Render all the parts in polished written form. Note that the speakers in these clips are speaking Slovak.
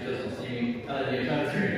nešiel som s nimi, ale nie žartujem.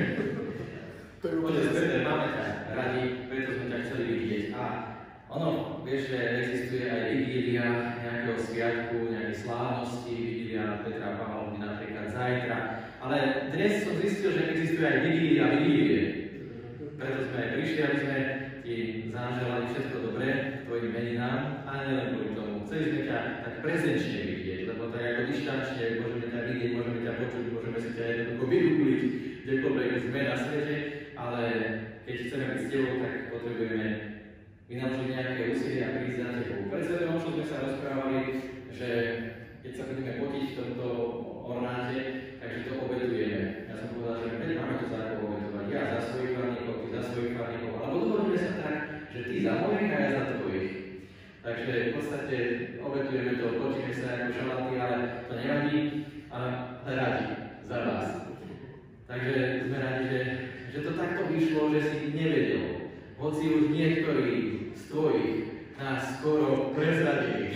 Poďte Peter, máme ťa radi, preto sme ťa chceli vidieť. A ono, vieš, že existuje aj vigília nejakého sviatku, nejakej slávnosti, vigília Petra a Pavla bude napríklad zajtra. Ale dnes som zistil, že existuje aj vigília vigílie. Preto sme prišli, aby sme ti zaželali všetko dobré tvojim meninám, a nielen kvôli tomu. Chceli sme ťa tak prezenčne vidieť, lebo tak ako dištančne môžeme ťa vidieť, môžeme ťa počuť, môžeme si ťa jednoducho vygoogliť, kdekoľvek sme na svete, ale keď chceme byť s tebou, tak potrebujeme vynaložiť nejaké úsilie a prísť za tebou. Pred sebou, čo sme sa rozprávali, že keď sa budeme potiť v tomto ornáte, takže to obetujeme. Ja som povedal, že veď máme to za ako obetovať. Ja za svojich farníkov, ty za svojich farníkov, alebo dohodneme sa tak, že ty za mojich a ja za tvojich. Takže v podstate obetujeme to, potíme sa ako šalatí, ale to nevadí, ale radi za vás. Takže sme radi, že to takto vyšlo, že si nevedel. Hoci už niektorí z tvojich nás skoro prezradili.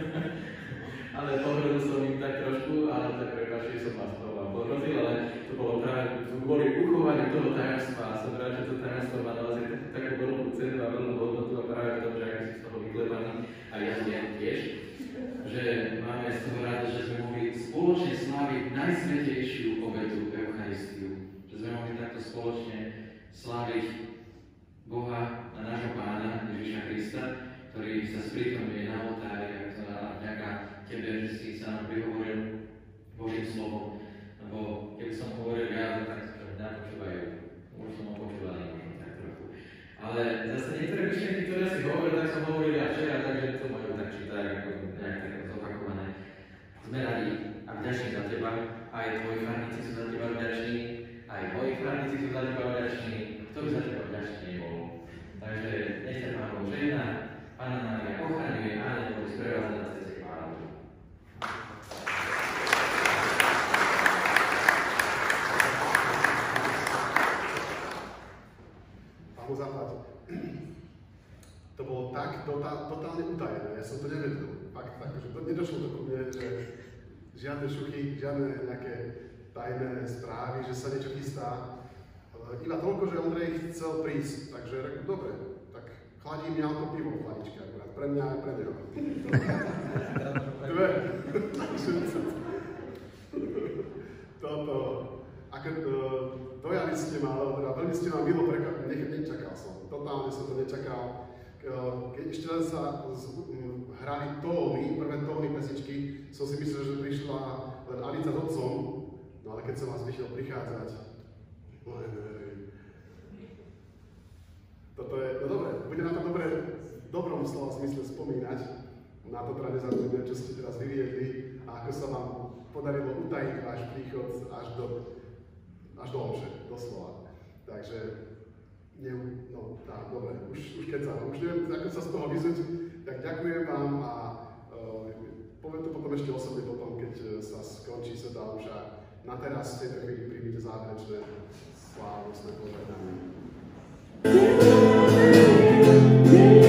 Ale pohrdil som im tak trošku, ale tak prepáčte, som vás toho pohrozil, ale to bolo práve kvôli uchovaniu toho tajomstva. A som rád, že to tajomstvo má naozaj takú veľkú cenu a veľkú hodnotu a práve v tom, že ak si z toho vyklepaný, a ja tiež, že máme z toho rád, že sme mohli spoločne sláviť najsvätejšiu obetu Eucharistiu. Že sme mohli takto spoločne sláviť Boha a nášho Pána Ježiša Krista, ktorý sa sprítomňuje na oltári a vďaka tebe, že si sa nám prihovoril Božím slovom. Lebo keby som hovoril ja, tak napočúvajú. Už som ho počúval, možno tak trochu. Ale zase niektoré myšlienky, ktoré si hovoril, tak som hovoril ja včera, takže to môžem tak čítať ako nejak zopakované. Sme radi a vďační za teba, aj tvoji farníci sú za teba vďační, aj moji farníci sú za teba vďační, kto by za teba vďačný nebol. Takže nech ťa Pán Boh žehná, Panna Mária ochraňuje a neboli sprevádza na ceste k Pánovi. Pánu zaplať. To bolo tak totálne utajené, ja som to nevedel. Fakt, že to nedošlo do mne, že žiadne šuchy, žiadne nejaké tajné správy, že sa niečo chystá. Iba toľko, že Ondrej chcel prísť, takže reku, dobre, tak chladí mňa to pivo v chladičke akurát, pre mňa aj pre neho. Dve. Toto, ako dojali ste ma, ale teda veľmi ste ma milo prekvapili, nečakal som, totálne som to nečakal. Keď ešte len sa hrali tóny, prvé tóny pesničky, som si myslel, že prišla len Anica s otcom, no ale keď som vás vyšiel prichádzať, toto je, no dobre, bude na to dobre, v dobrom slova zmysle spomínať, na to teda nezabudneme, čo ste teraz vyviedli a ako sa vám podarilo utajiť váš príchod až do omše, doslova. Takže, dobre, už keď neviem, ako sa z toho vyzuť, tak ďakujem vám a poviem to potom ešte osobne potom, keď sa skončí Svätá omša. Na teraz v tejto chvíli príjmite záverečné slávnostné požehnanie.